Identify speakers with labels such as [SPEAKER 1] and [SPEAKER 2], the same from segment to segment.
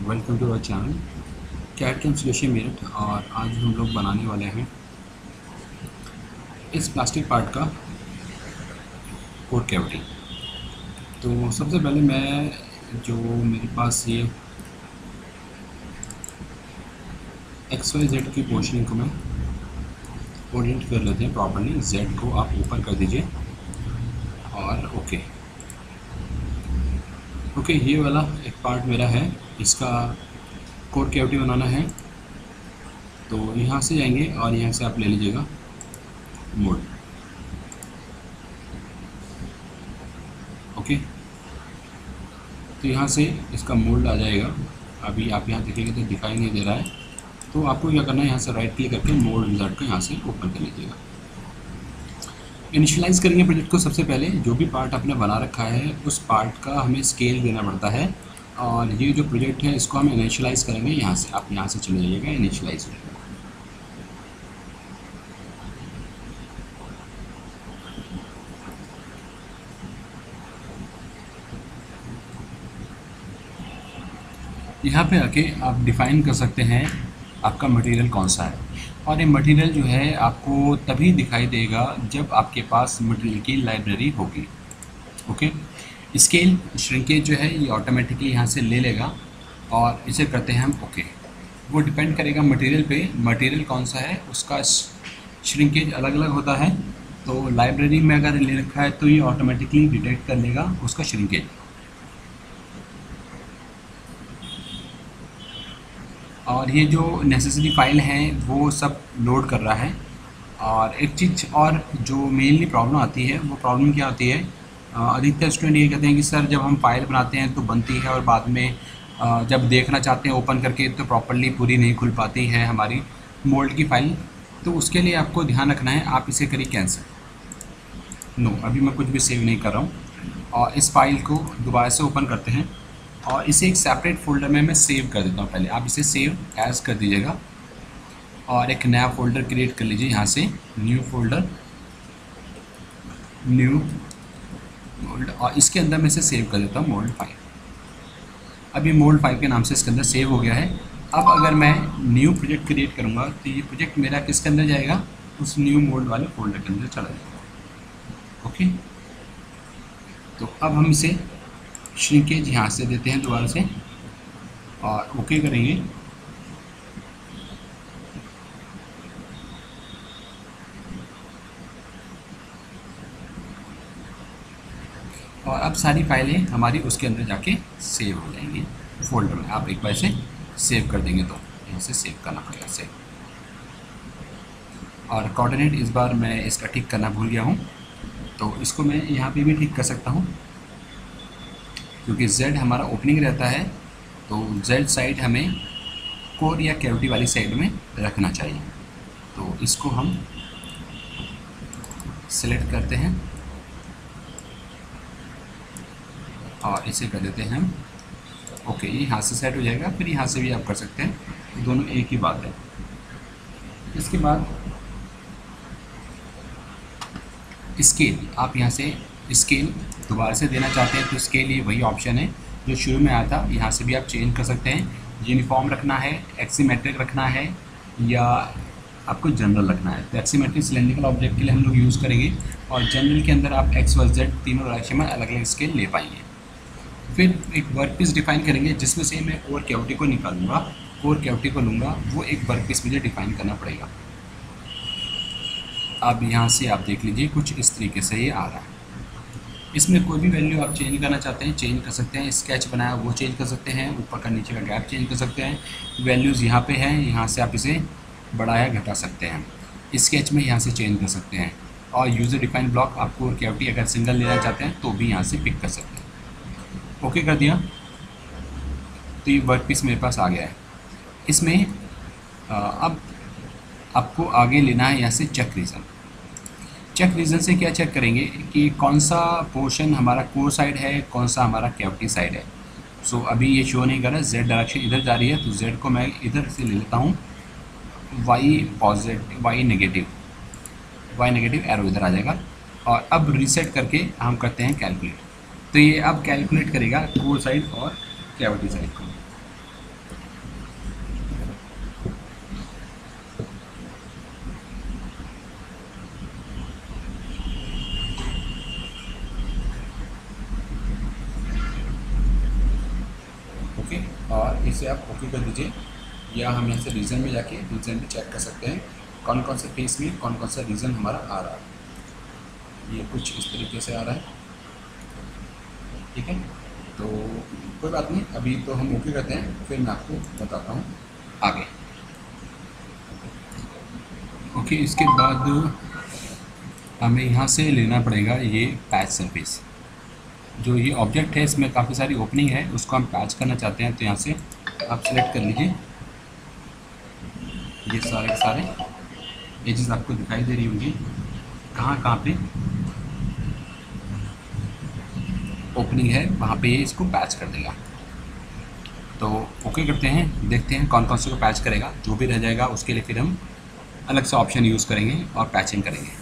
[SPEAKER 1] Welcome to our channel CAD CAM solution Meerut. और आज हम लोग बनाने वाले हैं इस प्लास्टिक पार्ट का कोर कैविटी। तो सबसे पहले मैं जो मेरे पास ये XYZ की पोर्शनिंग को मैं ओरिएंट कर लेते हैं प्रॉपर्ली। Z को आप ऊपर कर दीजिए और ओके ये वाला एक पार्ट मेरा है, इसका कोर कैविटी बनाना है। तो यहाँ से जाएंगे और यहाँ से आप ले लीजिएगा मोल्ड। ओके, तो यहाँ से इसका मोल्ड आ जाएगा। अभी आप यहाँ देखेंगे तो दिखाई नहीं दे रहा है, तो आपको क्या करना है, यहाँ से राइट क्लिक करके मोल्ड विजार्ड को यहाँ से ओपन कर लीजिएगा। इनिशियलाइज करेंगे प्रोजेक्ट को। सबसे पहले जो भी पार्ट आपने बना रखा है उस पार्ट का हमें स्केल देना पड़ता है, और ये जो प्रोजेक्ट है इसको हम इनिशियलाइज करेंगे यहाँ से। आप यहाँ से चले जाइएगा इनिशियलाइज में। यहाँ पे आके आप डिफ़ाइन कर सकते हैं आपका मटेरियल कौन सा है, और ये मटेरियल जो है आपको तभी दिखाई देगा जब आपके पास मटेरियल की लाइब्रेरी होगी। ओके, स्केल श्रिंकेज जो है ये ऑटोमेटिकली यहाँ से ले लेगा और इसे करते हैं हम ओके। वो डिपेंड करेगा मटेरियल पे, मटेरियल कौन सा है उसका श्रिंकेज अलग अलग होता है। तो लाइब्रेरी में अगर ले रखा है तो ये ऑटोमेटिकली डिटेक्ट कर लेगा उसका श्रिंकेज। और ये जो नेसेसरी फाइल है वो सब लोड कर रहा है। और एक चीज़ और जो मेनली प्रॉब्लम आती है, वो प्रॉब्लम क्या होती है, अधिकतर स्टूडेंट ये कहते हैं कि सर जब हम फाइल बनाते हैं तो बनती है और बाद में जब देखना चाहते हैं ओपन करके तो प्रॉपर्ली पूरी नहीं खुल पाती है हमारी मोल्ड की फ़ाइल। तो उसके लिए आपको ध्यान रखना है, आप इसे करिए कैंसिल। नो, अभी मैं कुछ भी सेव नहीं कर रहा हूँ। और इस फाइल को दोबारा से ओपन करते हैं और इसे एक सेपरेट फोल्डर में मैं सेव कर देता हूँ। पहले आप इसे सेव एज कर दीजिएगा और एक नया फोल्डर क्रिएट कर लीजिए। यहाँ से न्यू फोल्डर, न्यू मोल्ड, और इसके अंदर मैं इसे सेव कर देता हूँ मोल्ड 5। अब ये मोल्ड 5 के नाम से इसके अंदर सेव हो गया है। अब अगर मैं न्यू प्रोजेक्ट क्रिएट करूँगा तो ये प्रोजेक्ट मेरा किसके अंदर जाएगा, उस न्यू मोल्ड वाले फोल्डर के अंदर चला जाएगा। ओके, तो अब हम इसे श्रिंकेज यहाँ से देते हैं दोबारा से और ओके करेंगे। और अब सारी फाइलें हमारी उसके अंदर जाके सेव हो जाएंगी फोल्डर में। आप एक बार से सेव कर देंगे तो यहाँ से सेव करना पड़ेगा सेव। और कोऑर्डिनेट इस बार मैं इसका ठीक करना भूल गया हूँ, तो इसको मैं यहाँ पे भी ठीक कर सकता हूँ, क्योंकि Z हमारा ओपनिंग रहता है। तो Z साइड हमें कोर या कैविटी वाली साइड में रखना चाहिए। तो इसको हम सिलेक्ट करते हैं और इसे कर देते हैं हम ओके। ये यहाँ से सेट हो जाएगा, फिर यहाँ से भी आप कर सकते हैं, दोनों एक ही बात है। इसके बाद स्केल, आप यहाँ से स्केल दोबारा से देना चाहते हैं तो इसके लिए वही ऑप्शन है जो शुरू में आया था। यहाँ से भी आप चेंज कर सकते हैं। यूनिफॉर्म रखना है, एक्सीमेट्रिक रखना है, या आपको जनरल रखना है। तो एक्सीमेट्रिक सिलेंड्रिकल ऑब्जेक्ट के लिए हम लोग यूज़ करेंगे, और जनरल के अंदर आप XYZ तीनों डायरेक्शन में अलग अलग स्केल ले पाएंगे। फिर एक वर्क पीस डिफाइन करेंगे जिसमें से मैं कोर कैविटी को निकालूंगा, कोर कैविटी को लूँगा, वो एक वर्क पीस मुझे डिफाइन करना पड़ेगा। अब यहाँ से आप देख लीजिए कुछ इस तरीके से ये आ रहा है। इसमें कोई भी वैल्यू आप चेंज करना चाहते हैं चेंज कर सकते हैं। स्केच बनाया वो चेंज कर सकते हैं, ऊपर का नीचे का गैप चेंज कर सकते हैं। वैल्यूज़ यहाँ पे हैं, यहाँ से आप इसे बढ़ाया घटा सकते हैं। स्केच में यहाँ से चेंज कर सकते हैं। और यूज़र डिफाइन ब्लॉक, आपको कैविटी अगर सिंगल लेना चाहते हैं तो भी यहाँ से पिक कर सकते हैं। ओके कर दिया, तो ये वर्क पीस मेरे पास आ गया है। इसमें अब आपको आगे लेना है यहाँ से चेक रीज़न। चेक रीज़न से क्या चेक करेंगे कि कौन सा पोर्शन हमारा कोर साइड है, कौन सा हमारा कैविटी साइड है। सो अभी ये शो नहीं कर रहा, Z डायरेक्शन इधर जा रही है, तो Z को मैं इधर से ले लेता हूँ, Y positive, Y negative arrow इधर आ जाएगा। और अब रीसेट करके हम करते हैं कैलकुलेट। तो ये अब कैलकुलेट करेगा कोर साइड और कैविटी साइड को। ओके, और इसे आप ओके कर दीजिए, या हम यहाँ से रीज़न में जाके रीज़न भी चेक कर सकते हैं कौन कौन से फेस में कौन कौन सा रीज़न हमारा आ रहा है। ये कुछ इस तरीके से आ रहा है, ठीक है। तो कोई बात नहीं, अभी तो हम ओके करते हैं, फिर मैं आपको बताता हूँ आगे। ओके, इसके बाद हमें यहाँ से लेना पड़ेगा ये पैच सरफेस। जो ये ऑब्जेक्ट है इसमें काफ़ी सारी ओपनिंग है, उसको हम पैच करना चाहते हैं। तो यहाँ से आप सेलेक्ट कर लीजिए, ये सारे के सारे एजेस आपको दिखाई दे रही होंगी कहाँ कहाँ पे ओपनिंग है, वहाँ पे ये इसको पैच कर देगा। तो ओके करते हैं, देखते हैं कौन कौन से को पैच करेगा। जो भी रह जाएगा उसके लिए फिर हम अलग से ऑप्शन यूज़ करेंगे और पैचिंग करेंगे।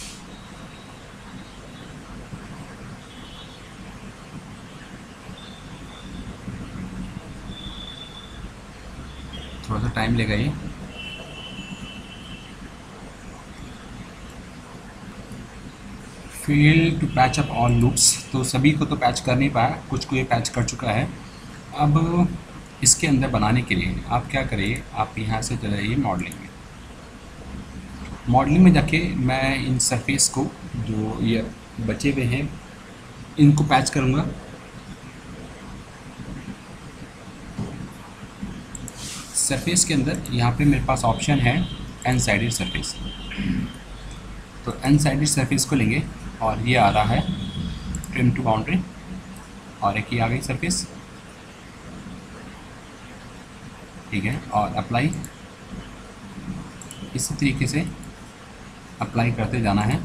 [SPEAKER 1] थोड़ा सा टाइम लेगा ये। Fail to patch up all loops, तो सभी को तो पैच कर नहीं पाया, कुछ को ये पैच कर चुका है। अब इसके अंदर बनाने के लिए आप क्या करिए, आप यहाँ से चले जाइए मॉडलिंग में। मॉडलिंग में जाके मैं इन सरफेस को जो ये बचे हुए हैं इनको पैच करूँगा। सरफेस के अंदर यहाँ पे मेरे पास ऑप्शन है एन साइडेड सरफेस, तो एन साइडेड सरफेस को लेंगे और ये आ रहा है ट्रिम टू बाउंड्री, और एक ये आ गई सरफेस, ठीक है। और अप्लाई, इसी तरीके से अप्लाई करते जाना है।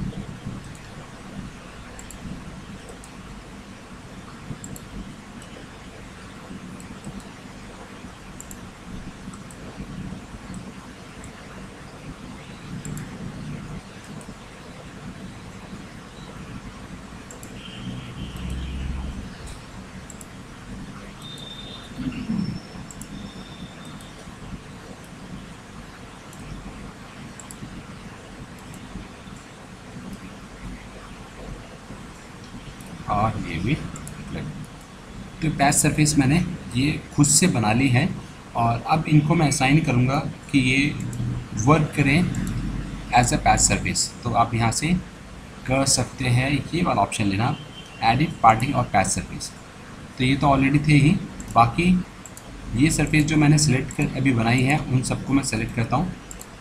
[SPEAKER 1] और ये भी तो पैच सरफेस मैंने ये खुद से बना ली है, और अब इनको मैं असाइन करूँगा कि ये वर्क करें एज अ पैच सरफेस। तो आप यहाँ से कर सकते हैं, ये वाला ऑप्शन लेना, एडिट पार्टिंग और पैच सरफेस। तो ये तो ऑलरेडी थे ही, बाकी ये सरफेस जो मैंने सेलेक्ट कर अभी बनाई है उन सबको मैं सेलेक्ट करता हूँ।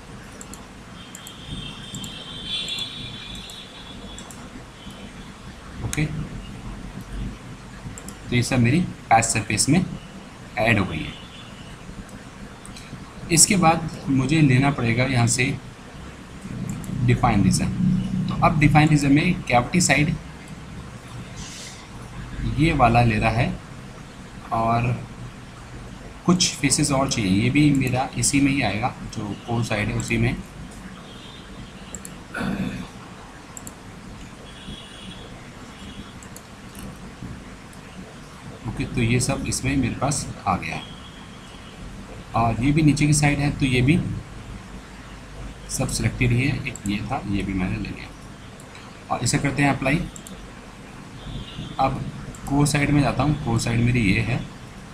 [SPEAKER 1] ओके, तो ये सब मेरी पैच सरफेस में ऐड हो गई है। इसके बाद मुझे लेना पड़ेगा यहाँ से डिफाइन रीजन। तो अब डिफाइन रीजन में कैविटी साइड ये वाला ले रहा है, और कुछ फेसेस और चाहिए, ये भी मेरा इसी में ही आएगा, जो कोर साइड है उसी में। ओके, तो ये सब इसमें मेरे पास आ गया है, और ये भी नीचे की साइड है, तो ये भी सब सिलेक्टेड ही है। एक ये था, ये भी मैंने ले लिया, और इसे करते हैं अप्लाई। अब कोर साइड में जाता हूँ, कोर साइड मेरी ये है,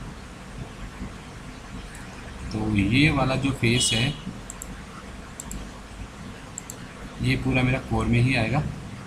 [SPEAKER 1] तो ये वाला जो फेस है ये पूरा मेरा कोर में ही आएगा।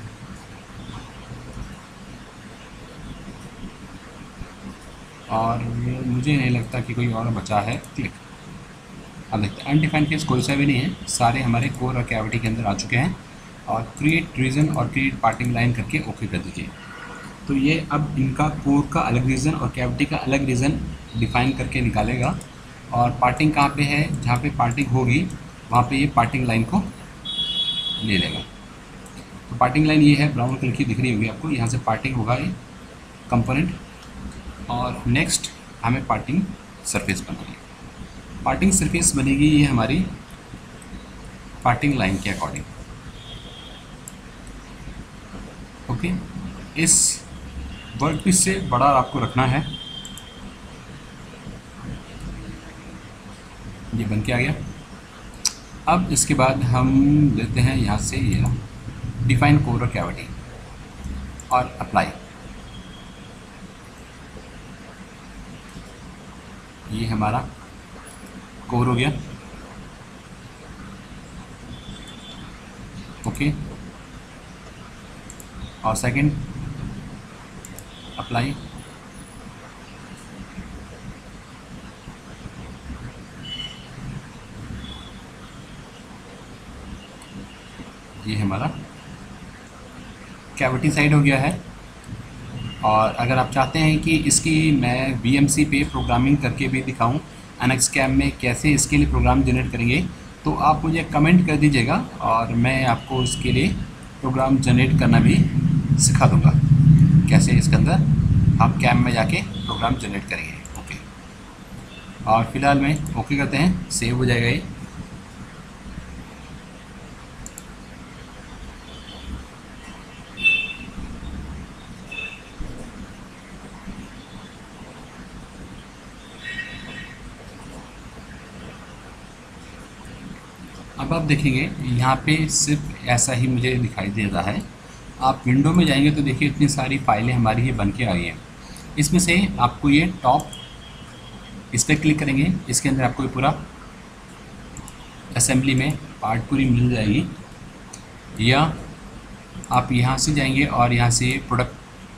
[SPEAKER 1] और मुझे नहीं लगता कि कोई और बचा है, क्लिक। अब देखते हैं अनडिफाइंड फेस कोई सा भी नहीं है, सारे हमारे कोर और कैविटी के अंदर आ चुके हैं। और क्रिएट रीजन और क्रिएट पार्टिंग लाइन करके ओके कर दीजिए। तो ये अब इनका कोर का अलग रीज़न और कैविटी का अलग रीज़न डिफाइन करके निकालेगा, और पार्टिंग कहाँ पे है, जहाँ पे पार्टिंग होगी वहाँ पे ये पार्टिंग लाइन को ले लेगा। तो पार्टिंग लाइन ये है, ब्राउन कलर की दिख रही होगी आपको, यहाँ से पार्टिंग होगा ये कंपोनेंट। और नेक्स्ट हमें पार्टिंग सरफेस बनानी है। पार्टिंग सरफेस बनेगी ये हमारी पार्टिंग लाइन के अकॉर्डिंग। ओके, इस वर्कपीस से बड़ा आपको रखना है। ये बन के आ गया। अब इसके बाद हम लेते हैं यहाँ से ये डिफाइन कोर और कैविटी और अप्लाई। ये हमारा कोर हो गया। ओके, और सेकंड अप्लाई। ये हमारा कैविटी साइड हो गया है। और अगर आप चाहते हैं कि इसकी मैं VMC पे प्रोग्रामिंग करके भी दिखाऊं, NXCAM में कैसे इसके लिए प्रोग्राम जनरेट करेंगे, तो आप मुझे कमेंट कर दीजिएगा और मैं आपको इसके लिए प्रोग्राम जनरेट करना भी सिखा दूंगा, कैसे इसके अंदर आप कैम में जाके प्रोग्राम जनरेट करेंगे। ओके, और फिलहाल में ओके करते हैं, सेव हो जाएगा ये। अब आप देखेंगे यहाँ पे सिर्फ ऐसा ही मुझे दिखाई दे रहा है। आप विंडो में जाएंगे तो देखिए इतनी सारी फाइलें हमारी ये बन के आई हैं। इसमें से आपको ये टॉप, इस पर क्लिक करेंगे, इसके अंदर आपको ये पूरा असेंबली में पार्ट पूरी मिल जाएगी। या आप यहाँ से जाएंगे और यहाँ से प्रोडक्ट,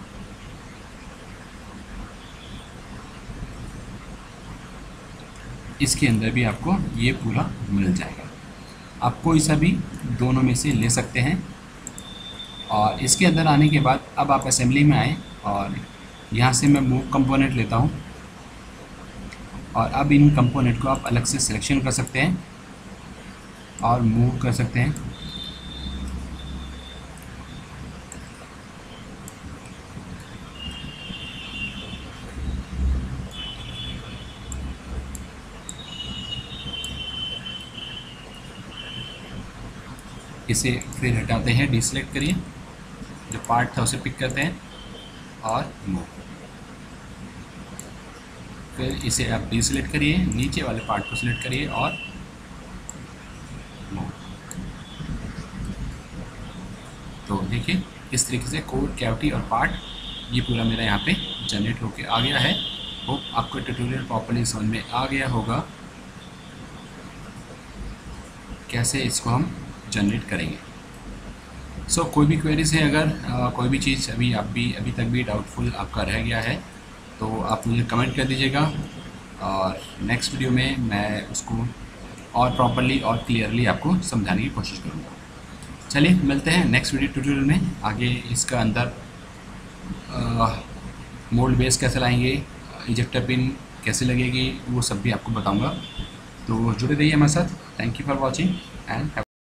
[SPEAKER 1] इसके अंदर भी आपको ये पूरा मिल जाएगा। आप कोई सा भी दोनों में से ले सकते हैं। और इसके अंदर आने के बाद अब आप असेंबली में आए और यहाँ से मैं मूव कंपोनेंट लेता हूँ। और अब इन कंपोनेंट को आप अलग से सिलेक्शन कर सकते हैं और मूव कर सकते हैं। इसे फिर हटाते हैं, डिसेलेक्ट करिए, जो पार्ट था उसे पिक करते हैं और मूव। फिर इसे आप डिसेलेक्ट करिए, नीचे वाले पार्ट को सिलेक्ट करिए और मूव। तो देखिए इस तरीके से कोर, कैविटी और पार्ट ये पूरा मेरा यहाँ पे जनरेट होके आ गया है। होप आपको ट्यूटोरियल प्रॉपर्ली समझ में आ गया होगा कैसे इसको हम जनरेट करेंगे। सो कोई भी क्वेरीज है, अगर कोई भी चीज़ अभी तक भी डाउटफुल आपका रह गया है तो आप मुझे कमेंट कर दीजिएगा और नेक्स्ट वीडियो में मैं उसको और प्रॉपर्ली और क्लियरली आपको समझाने की कोशिश करूँगा। चलिए मिलते हैं नेक्स्ट वीडियो ट्यूटोरियल में। आगे इसका अंदर मोल्ड बेस कैसे लाएंगे, इजेक्टर पिन कैसे लगेगी, वो सब भी आपको बताऊँगा। तो जुड़े रहिए हमारे साथ। Thank you for watching and